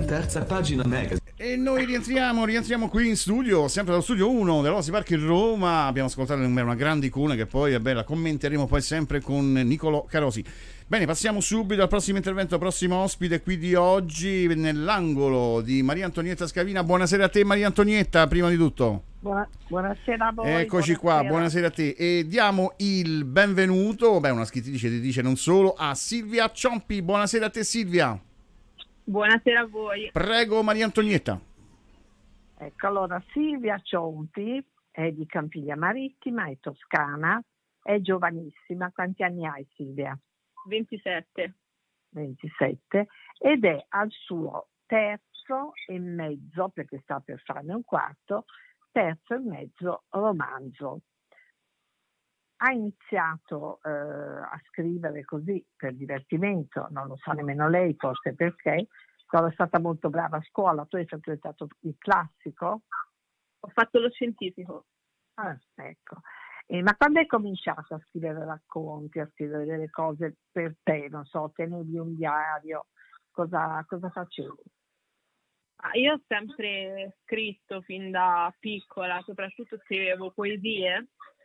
Terza Pagina Magazine. E noi rientriamo qui in studio, sempre dallo studio 1 dell'Osi Park in Roma. Abbiamo ascoltato una grande icona che poi la commenteremo poi sempre con Nicolò Carosi. Bene, passiamo subito al prossimo intervento, prossimo ospite qui di oggi nell'angolo di Maria Antonietta Scavina. Buonasera a te Maria Antonietta, prima di tutto. Buonasera a voi. Eccoci qua, buonasera a te. E diamo il benvenuto, una scrittrice, editrice non solo, a Silvia Ciompi. Buonasera a te Silvia. Buonasera a voi. Prego Maria Antonietta. Ecco, allora Silvia Ciompi è di Campiglia Marittima, è toscana, è giovanissima. Quanti anni hai Silvia? 27. 27, ed è al suo terzo e mezzo, perché sta per farne un quarto, terzo e mezzo romanzo. Ha iniziato a scrivere così per divertimento, non lo sa nemmeno lei, forse perché, però è stata molto brava a scuola. Tu hai frequentato il classico? Ho fatto lo scientifico. Ecco. Ma quando hai cominciato a scrivere racconti, a scrivere delle cose per te, non so, tenevi un diario, cosa facevi? Io ho sempre scritto fin da piccola, soprattutto scrivevo poesie,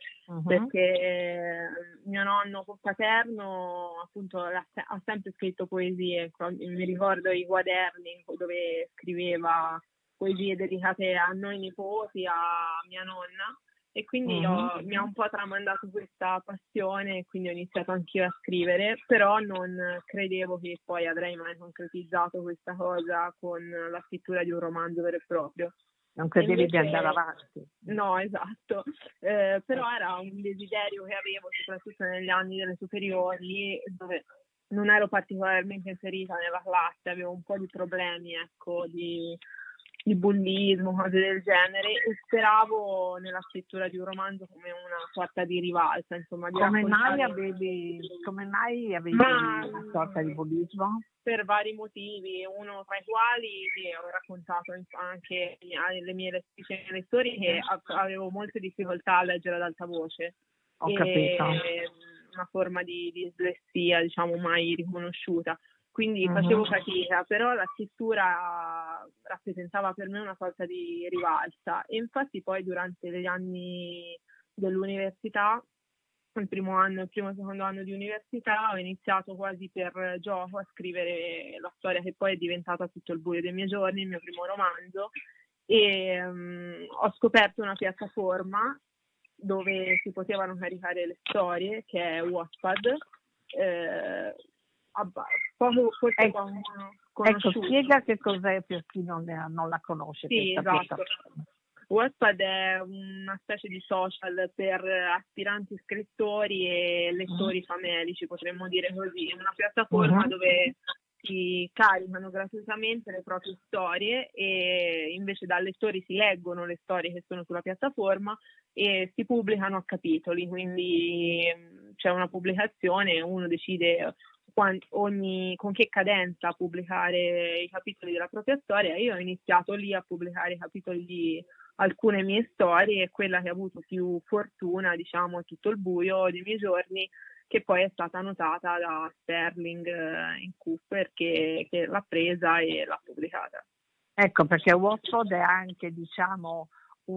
perché mio nonno paterno appunto ha sempre scritto poesie. Mi ricordo i quaderni dove scriveva poesie dedicate a noi nipoti, a mia nonna, e quindi mi ha un po' tramandato questa passione, e quindi ho iniziato anch'io a scrivere, però non credevo che poi avrei mai concretizzato questa cosa con la scrittura di un romanzo vero e proprio. Non credevi di andare avanti? No, esatto, però era un desiderio che avevo soprattutto negli anni delle superiori, dove non ero particolarmente inserita nella classe, avevo un po' di problemi, ecco, di bullismo, cose del genere, e speravo nella scrittura di un romanzo come una sorta di rivalsa, insomma. Come mai avevi una sorta di bullismo? Per vari motivi, uno tra i quali che ho raccontato anche alle mie lettrici e lettori, che avevo molte difficoltà a leggere ad alta voce. Ho capito. Una forma di dislessia, diciamo, mai riconosciuta. Quindi facevo fatica, però la scrittura rappresentava per me una sorta di rivalsa, e infatti poi durante gli anni dell'università, il primo e secondo anno di università, ho iniziato quasi per gioco a scrivere la storia che poi è diventata Tutto il buio dei miei giorni, il mio primo romanzo, e ho scoperto una piattaforma dove si potevano caricare le storie, che è Wattpad. Ecco, spiega che cos'è per chi non la conosce. Sì, esatto. Wattpad è una specie di social per aspiranti scrittori e lettori famelici, potremmo dire così. È una piattaforma dove si caricano gratuitamente le proprie storie, e invece da lettori si leggono le storie che sono sulla piattaforma e si pubblicano a capitoli, quindi c'è una pubblicazione, uno decide con che cadenza pubblicare i capitoli della propria storia. Io ho iniziato lì a pubblicare i capitoli di alcune mie storie, e quella che ha avuto più fortuna, diciamo, è Tutto il buio dei miei giorni, che poi è stata notata da Sterling Cooper, che l'ha presa e l'ha pubblicata. Ecco, perché Wattpad è anche, diciamo,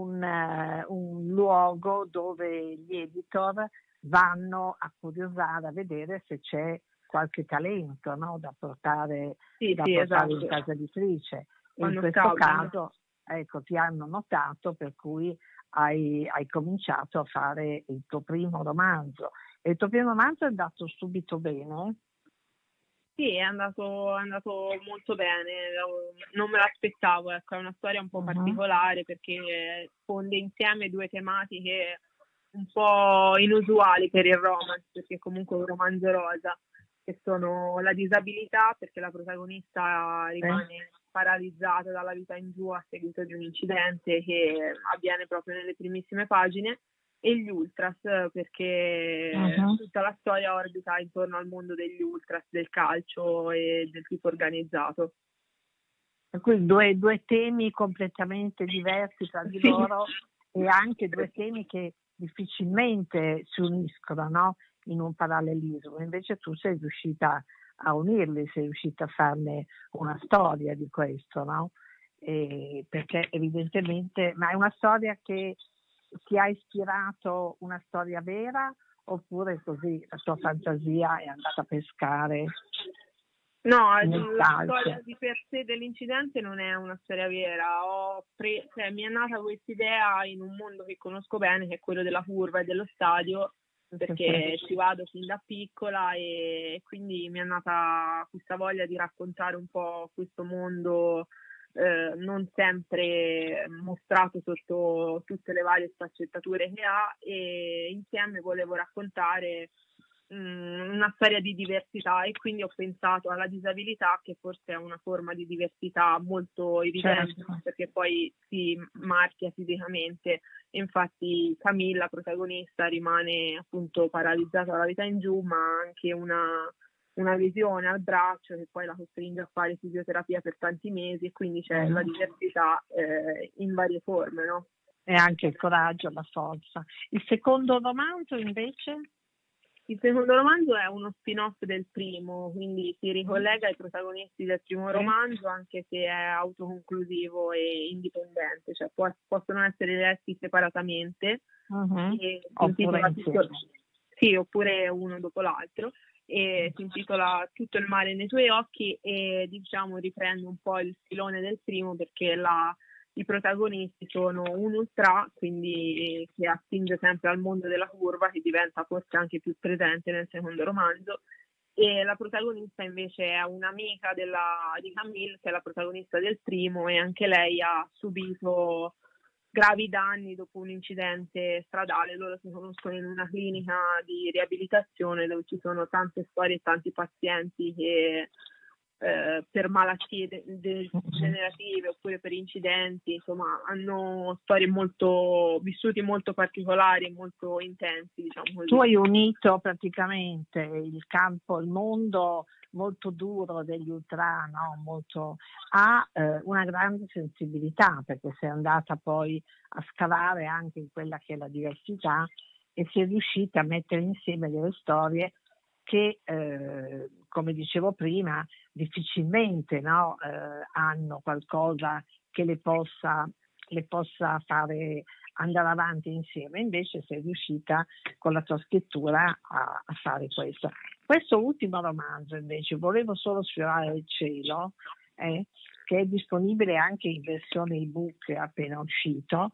un luogo dove gli editor vanno a curiosare, a vedere se c'è qualche talento, no, da portare esatto, in casa editrice. In questo caso, ecco, ti hanno notato, per cui hai cominciato a fare il tuo primo romanzo. E il tuo primo romanzo è andato subito bene? Sì, è andato molto bene, non me l'aspettavo, ecco, è una storia un po' particolare, perché fonde insieme due tematiche un po' inusuali per il romance, perché comunque è un romanzo rosa, che sono la disabilità, perché la protagonista rimane paralizzata dalla vita in giù a seguito di un incidente che avviene proprio nelle primissime pagine, e gli ultras, perché tutta la storia orbita intorno al mondo degli ultras, del calcio e del tipo organizzato. Quindi due temi completamente diversi tra di loro, e anche due temi che difficilmente si uniscono, no? In un parallelismo. Invece tu sei riuscita a unirli, sei riuscita a farne una storia di questo, no? Perché evidentemente, ma è una storia che ti ha ispirato, una storia vera, oppure così la tua fantasia è andata a pescare? No, la storia di per sé dell'incidente non è una storia vera. Mi è nata questa idea in un mondo che conosco bene, che è quello della curva e dello stadio, perché ci vado fin da piccola e quindi mi è nata questa voglia di raccontare un po' questo mondo non sempre mostrato sotto tutte le varie sfaccettature che ha, e insieme volevo raccontare una storia di diversità, e quindi ho pensato alla disabilità, che forse è una forma di diversità molto evidente, certo, perché poi si marchia fisicamente. Infatti Camilla, protagonista, rimane appunto paralizzata dalla vita in giù, ma ha anche una lesione al braccio che poi la costringe a fare fisioterapia per tanti mesi, e quindi c'è la diversità in varie forme, no? E anche il coraggio, la forza. Il secondo romanzo invece? Il secondo romanzo è uno spin-off del primo, quindi si ricollega ai protagonisti del primo romanzo, anche se è autoconclusivo e indipendente, cioè possono essere letti separatamente, oppure uno dopo l'altro, e si intitola Tutto il male nei tuoi occhi, e diciamo riprende un po' il filone del primo, perché i protagonisti sono un ultra, quindi che attinge sempre al mondo della curva, che diventa forse anche più presente nel secondo romanzo, e la protagonista invece è un'amica di Camille, che è la protagonista del primo, e anche lei ha subito gravi danni dopo un incidente stradale. Loro si conoscono in una clinica di riabilitazione dove ci sono tante storie e tanti pazienti che per malattie degenerative oppure per incidenti, insomma, hanno storie vissuti molto particolari e molto intensi, diciamo così. Tu hai unito praticamente il mondo molto duro degli ultra, no? Ha una grande sensibilità, perché sei andata poi a scavare anche in quella che è la diversità, e sei riuscita a mettere insieme delle storie che, come dicevo prima, difficilmente, no, hanno qualcosa che le possa fare andare avanti insieme. Invece sei riuscita con la tua scrittura a fare questo. Questo ultimo romanzo invece, Volevo solo sfiorare il cielo, che è disponibile anche in versione ebook appena uscito,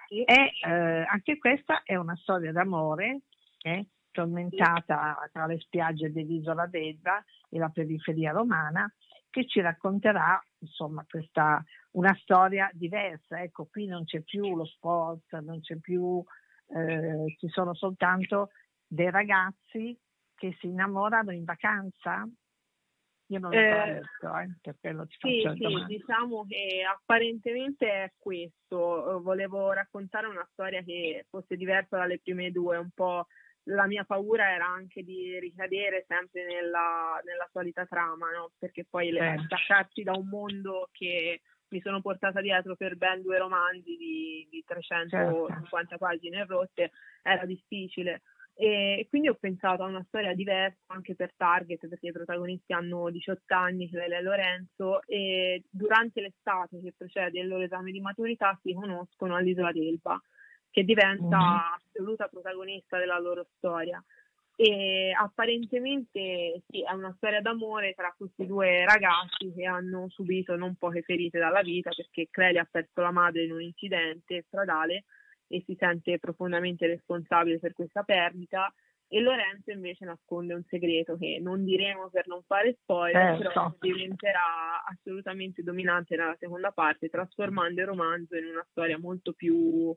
anche questa è una storia d'amore, tormentata tra le spiagge dell'isola d'Elba e la periferia romana, che ci racconterà insomma una storia diversa. Ecco, qui non c'è più lo sport, non c'è più, ci sono soltanto dei ragazzi che si innamorano in vacanza. Io non l'ho letto, per quello ti faccio la domanda. Diciamo che apparentemente è questo. Volevo raccontare una storia che fosse diversa dalle prime due, un po'. La mia paura era anche di ricadere sempre nella solita trama, no? Perché poi staccarsi da un mondo che mi sono portata dietro per ben 2 romanzi di 350 pagine rotte era difficile. E quindi ho pensato a una storia diversa anche per target, perché i protagonisti hanno 18 anni, Clelia e Lorenzo, e durante l'estate che precede il loro esame di maturità si conoscono all'isola d'Elba, che diventa assoluta protagonista della loro storia. E apparentemente sì, è una storia d'amore tra questi 2 ragazzi che hanno subito non poche ferite dalla vita, perché Clelia ha perso la madre in un incidente stradale e si sente profondamente responsabile per questa perdita, e Lorenzo invece nasconde un segreto che non diremo per non fare spoiler, però diventerà assolutamente dominante nella seconda parte, trasformando il romanzo in una storia molto più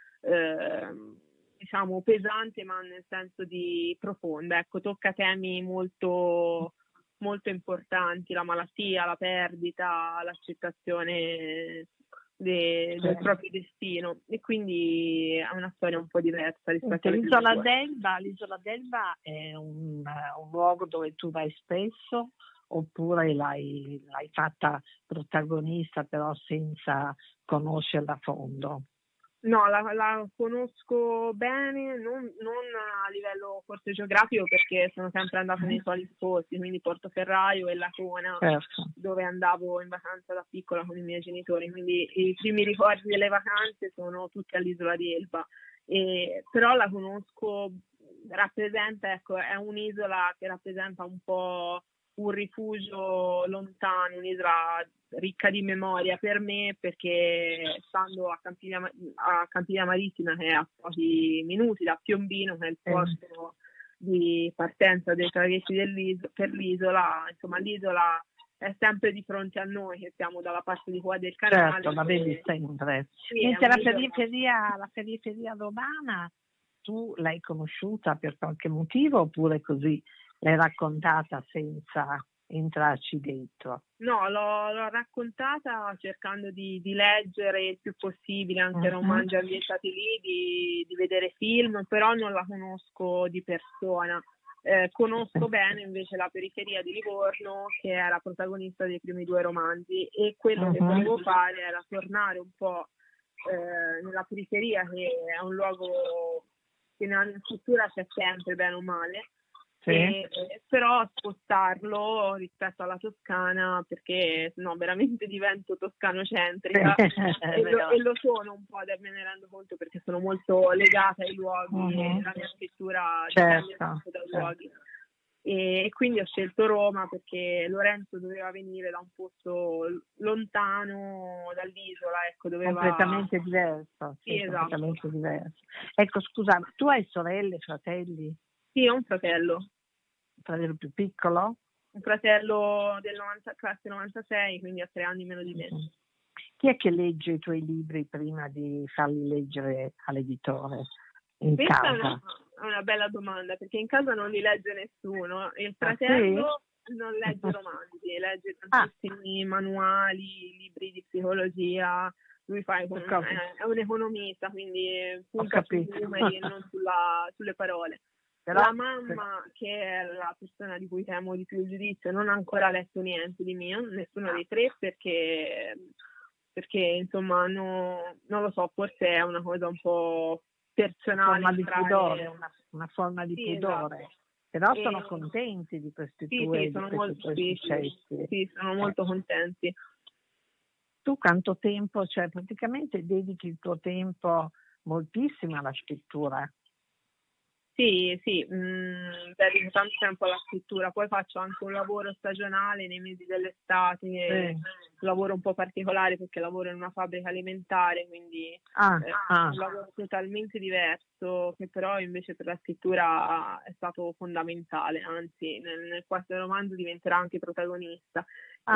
diciamo pesante, ma nel senso di profonda. Ecco, tocca temi molto molto importanti: la malattia, la perdita, l'accettazione del proprio destino, e quindi è una storia un po' diversa rispetto all'Isola d'Elba. L'Isola d'Elba è un luogo dove tu vai spesso, oppure l'hai fatta protagonista però senza conoscerla a fondo? No, la conosco bene, non a livello forse geografico, perché sono sempre andata nei soliti posti, quindi Portoferraio e Lacona, Certo. dove andavo in vacanza da piccola con i miei genitori, quindi i primi ricordi delle vacanze sono tutti all'isola di Elba. Però la conosco, rappresenta, ecco, è un'isola che rappresenta un po' un rifugio lontano, un'isola ricca di memoria per me, perché stando a Campiglia Marittima, che è a pochi minuti da Piombino, che è il posto di partenza dei traghetti per l'isola, insomma l'isola è sempre di fronte a noi, che siamo dalla parte di qua del canale. Certo, la vedi sempre. Sì, mentre la periferia romana tu l'hai conosciuta per qualche motivo, oppure così l'hai raccontata senza entrarci dentro? No, l'ho raccontata cercando di leggere il più possibile anche romanzi ambientati lì, di vedere film, però non la conosco di persona. Conosco bene invece la periferia di Livorno, che era protagonista dei primi 2 romanzi, e quello che volevo fare era tornare un po' nella periferia, che è un luogo che nella struttura c'è sempre, bene o male. Sì. Però spostarlo rispetto alla Toscana, perché no, veramente divento toscanocentrica e lo sono un po', me ne rendo conto, perché sono molto legata ai luoghi e la mia scrittura dipende tanto dai luoghi. E quindi ho scelto Roma perché Lorenzo doveva venire da un posto lontano dall'isola, ecco, doveva... completamente diverso. Sì, esatto. Completamente diverso. Ecco, scusa, tu hai sorelle, fratelli? Sì, ho un fratello. Un fratello più piccolo? Un fratello del classe 96, quindi ha 3 anni meno di me. Chi è che legge i tuoi libri prima di farli leggere all'editore in Questa casa? È una bella domanda, perché in casa non li legge nessuno. Il fratello non legge romanzi, legge tantissimi manuali, libri di psicologia. Lui è un economista, quindi punta sui numeri e non sulle parole. Però la mamma, che è la persona di cui temo di più il giudizio, non ha ancora letto niente di mio, nessuno dei 3, perché insomma non lo so, forse è una cosa un po' personale. Una forma di pudore. Esatto. Però sono contenti di questi tuoi successi. Sì, sono molto contenti. Tu quanto tempo, cioè praticamente dedichi il tuo tempo moltissimo alla scrittura? Sì, dedico tanto tempo alla scrittura, poi faccio anche un lavoro stagionale nei mesi dell'estate, un lavoro un po' particolare perché lavoro in una fabbrica alimentare, quindi un lavoro totalmente diverso, che però invece per la scrittura è stato fondamentale, anzi nel quarto romanzo diventerà anche protagonista.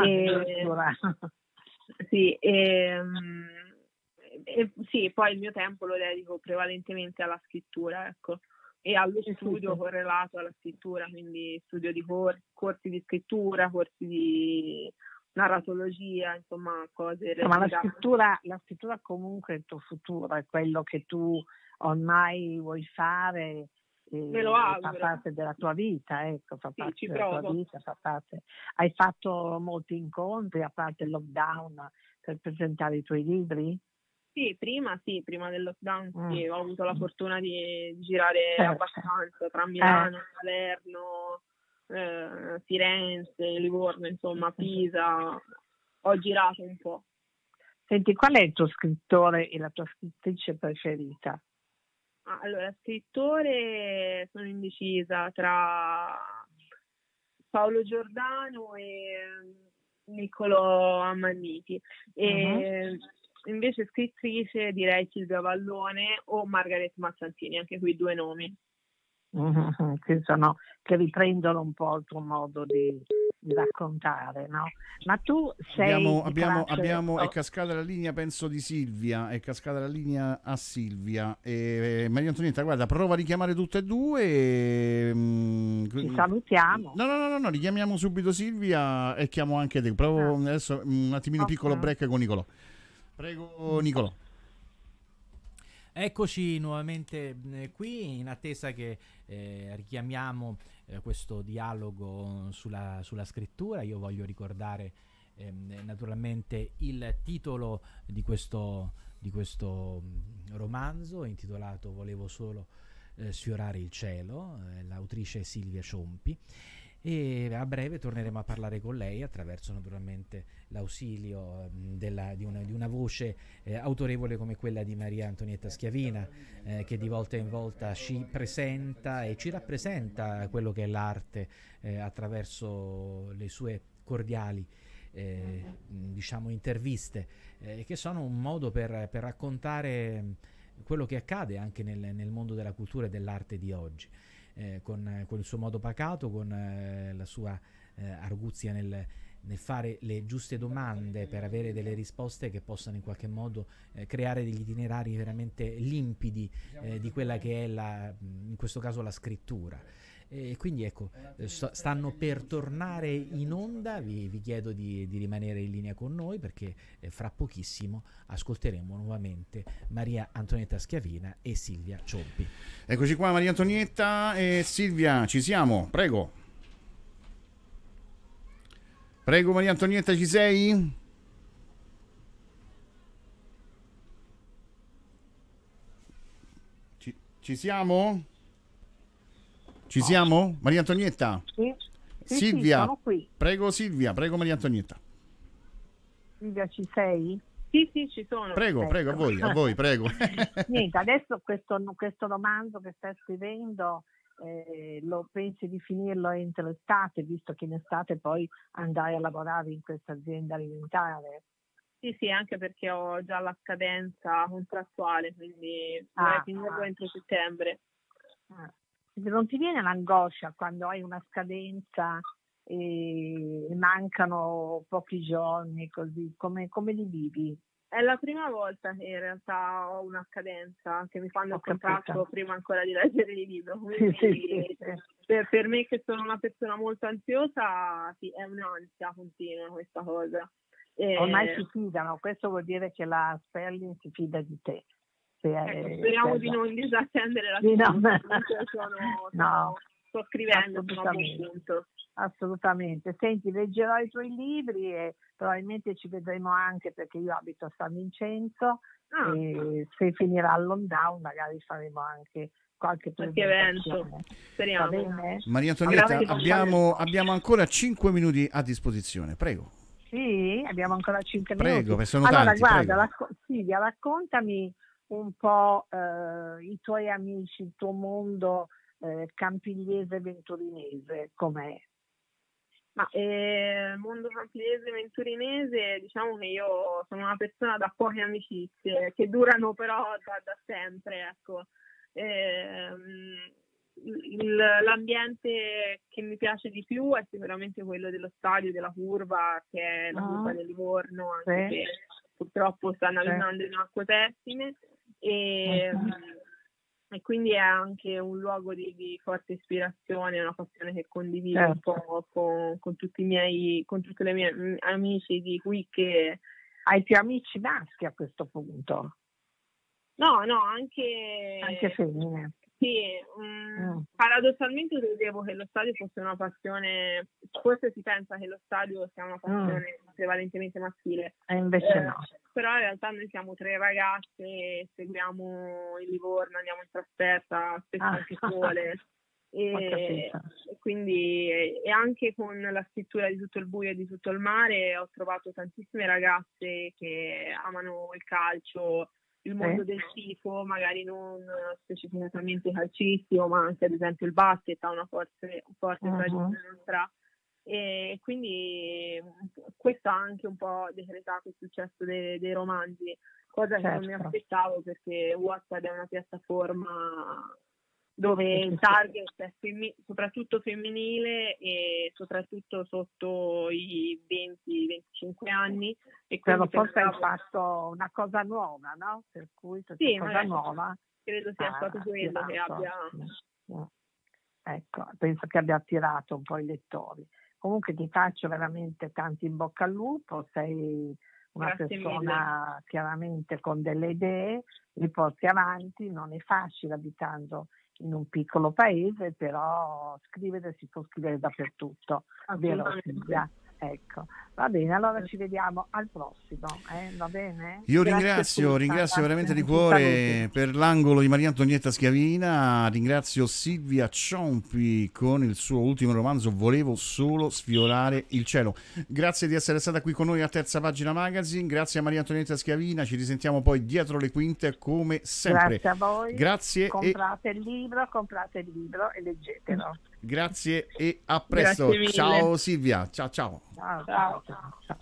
Sì, poi il mio tempo lo dedico prevalentemente alla scrittura, ecco. E allo studio correlato alla scrittura, quindi studio di corsi di scrittura, corsi di narratologia, insomma cose. Ma la scrittura comunque è il tuo futuro, è quello che tu ormai vuoi fare, me lo auguro. Fa parte della tua vita, ecco, fa parte ci della provo. tua vita, fa parte. Hai fatto molti incontri a parte il lockdown per presentare i tuoi libri? Sì, prima del lockdown ho avuto la fortuna di girare abbastanza tra Milano, Salerno, Firenze, Livorno, insomma, Pisa. Ho girato un po'. Senti, qual è il tuo scrittore e la tua scrittrice preferita? Allora, scrittore sono indecisa tra Paolo Giordano e Niccolò Ammanniti. Invece scrittrice direi Silvia Vallone o Margaret Mazzantini, anche qui 2 nomi. Che riprendono un po' il tuo modo di raccontare, no? Ma tu sei... È cascata la linea, penso, di Silvia, è cascata la linea a Silvia. Maria Antonietta, guarda, prova a richiamare tutte e 2. Ci salutiamo. No, richiamiamo subito Silvia e chiamo anche te. Provo adesso un attimino piccolo break con Nicolò. Prego, Nicolò. Eccoci nuovamente qui in attesa che richiamiamo questo dialogo sulla scrittura. Io voglio ricordare naturalmente il titolo di questo romanzo intitolato Volevo solo sfiorare il cielo, l'autrice Silvia Ciompi, e a breve torneremo a parlare con lei attraverso naturalmente l'ausilio di una voce autorevole come quella di Maria Antonietta Schiavina, che di volta in volta ci presenta e ci rappresenta quello che è l'arte attraverso le sue cordiali diciamo interviste, che sono un modo per raccontare quello che accade anche nel mondo della cultura e dell'arte di oggi, con il suo modo pacato, con la sua arguzia nel fare le giuste domande per avere delle risposte che possano in qualche modo creare degli itinerari veramente limpidi di quella che è in questo caso la scrittura. E quindi ecco, stanno per tornare in onda, vi chiedo di rimanere in linea con noi, perché fra pochissimo ascolteremo nuovamente Maria Antonietta Schiavina e Silvia Ciompi. Eccoci qua, Maria Antonietta e Silvia, ci siamo, prego. Prego Maria Antonietta, ci sei? Ci siamo? Ci siamo? Maria Antonietta? Sì, Silvia, sì, sono qui. Prego Silvia, prego Maria Antonietta. Silvia, ci sei? Sì, ci sono. Prego, Ecco. prego, a voi, prego. Niente, adesso questo romanzo che stai scrivendo, lo pensi di finirlo entro l'estate, visto che in estate poi andrai a lavorare in questa azienda alimentare? Sì, anche perché ho già la scadenza contrattuale, quindi dovrei finirlo entro settembre. Non ti viene l'angoscia quando hai una scadenza e mancano pochi giorni, così come li vivi? È la prima volta che in realtà ho una scadenza, che mi fanno il contratto capito. prima ancora di leggere il libro. Quindi Sì. per me, che sono una persona molto ansiosa, sì, è un'ansia continua questa cosa. Ormai si fidano, questo vuol dire che la Sperling si fida di te. Speriamo di non disattendere la sto scrivendo fino a buon punto. Assolutamente. Senti, leggerò i tuoi libri e probabilmente ci vedremo anche, perché io abito a San Vincenzo, e se finirà il lockdown magari faremo anche qualche evento. Speriamo. Va bene? Maria Antonietta, abbiamo ancora 5 minuti a disposizione, prego. Sì, abbiamo ancora 5 minuti. Prego, perché sono allora, tanti, guarda, Silvia, raccontami un po' i tuoi amici, il tuo mondo campigliese venturinese, com'è? Mondo campigliese venturinese, diciamo che io sono una persona da poche amicizie, che durano però da sempre, ecco. L'ambiente che mi piace di più è sicuramente quello dello stadio della Curva, che è la curva del Livorno, anche se purtroppo stanno andando in acque pessime, e quindi è anche un luogo di forte ispirazione, una passione che condivido un po' con tutti le mie amici di qui. Che hai più amici maschi a questo punto? No, anche femmine. Sì, paradossalmente credevo che lo stadio fosse una passione, forse si pensa che lo stadio sia una passione prevalentemente maschile, e invece no. Però in realtà noi siamo 3 ragazze, seguiamo il Livorno, andiamo in trasferta, spesso anche sole, e quindi e anche con la scrittura di Tutto il buio e di Tutto il mare ho trovato tantissime ragazze che amano il calcio, il mondo del tifo, magari non specificatamente calcistico, ma anche ad esempio il basket ha una forte tradizione nostra, e quindi questo ha anche un po' decretato il successo dei romanzi, cosa che non mi aspettavo, perché Wattpad è una piattaforma dove il target è soprattutto femminile e soprattutto sotto i 20-25 anni. E però forse hai fatto una cosa nuova, no? Per cui cosa nuova. Credo sia stato quello che abbia... Ecco, penso che abbia attirato un po' i lettori. Comunque ti faccio veramente tanti in bocca al lupo, sei una persona chiaramente con delle idee, li porti avanti, non è facile abitando in un piccolo paese, però scrivere si può scrivere dappertutto, vero Silvia? Ecco, va bene, allora ci vediamo al prossimo, va bene? Io Grazie a ringrazio tutti, veramente di grazie. cuore Saluti. per l'angolo di Maria Antonietta Schiavina, ringrazio Silvia Ciompi con il suo ultimo romanzo Volevo solo sfiorare il cielo. Grazie di essere stata qui con noi a Terza Pagina Magazine, grazie a Maria Antonietta Schiavina, ci risentiamo poi dietro le quinte come sempre. Grazie a voi, Grazie comprate il libro e leggetelo. grazie e a presto. Grazie mille. Ciao Silvia, ciao ciao. Ciao, ciao, ciao.